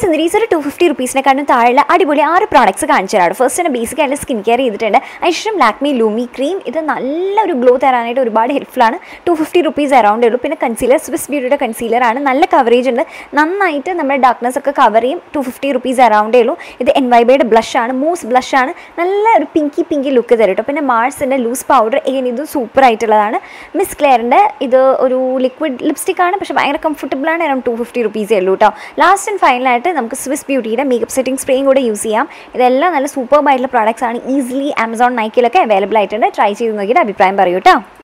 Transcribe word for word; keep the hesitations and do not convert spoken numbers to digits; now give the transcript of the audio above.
സുന്ദരീസ് ഒരു to fifty റുപ്പീസിനെക്കാളും താഴെ അടിപൊളി ആറ് പ്രോഡക്ട്സ് കാണിച്ചു തരാം. ഫസ്റ്റ് തന്നെ ബേസിക് ആയിട്ട് സ്കിൻ കെയർ ചെയ്തിട്ടുണ്ട്. അതിനുശേഷം ലാക്മി ലൂമി ക്രീം, ഇത് നല്ലൊരു ഗ്ലോ തരാനായിട്ട് ഒരുപാട് ഹെൽപ്ഫുള്ളാണ്. ടു ഫിഫ്റ്റി റുപ്പീസ് അറൗണ്ടേ ഉള്ളൂ. പിന്നെ കൺസീലർ സ്വിസ് ബ്യൂട്ടിയുടെ കൺസീലറാണ്, നല്ല കവറേജ് ഉണ്ട്, നന്നായിട്ട് നമ്മുടെ ഡാർക്ക്നെസ് ഒക്കെ കവർ ചെയ്യും. ടു ഫിഫ്റ്റി റുപ്പീസ് അറൗണ്ടേ ഉള്ളൂ. ഇത് എൻ വൈ ബിയുടെ ബ്ലഷാണ്, മൂസ് ബ്ലഷാണ്, നല്ല ഒരു പിങ്കി പിങ്കി ലുക്ക് തരും കേട്ടോ. പിന്നെ മാർസിൻ്റെ ലൂസ് പൗഡർ എഗൈൻ ഇതും സൂപ്പർ ആയിട്ടുള്ളതാണ്. മിസ് ക്ലെയറിൻ്റെ ഇത് ഒരു ലിക്വിഡ് ലിപ്സ്റ്റിക് ആണ്, പക്ഷേ ഭയങ്കര കംഫർട്ടബിൾ ആണ്. അറൗണ്ട് ടു ഫിഫ്റ്റി റുപ്പീസേ ഉള്ളൂ കേട്ടോ. ലാസ്റ്റ് ആൻഡ് ഫൈനലായിട്ട് നമുക്ക് സ്വിസ് ബ്യൂട്ടിയുടെ മേക്കപ്പ് സെറ്റിംഗ് സ്പ്രേയും കൂടെ യൂസ് ചെയ്യാം. ഇതെല്ലാം നല്ല സൂപ്പർബായിട്ടുള്ള പ്രോഡക്ട്സ് ആണ്. ഈസിലി ആമസോൺ നൈക്കിലൊക്കെ അവൈലബിൾ ആയിട്ടുണ്ട്. ട്രൈ ചെയ്ത് നോക്കിയിട്ട് അഭിപ്രായം പറയൂ കേട്ടോ.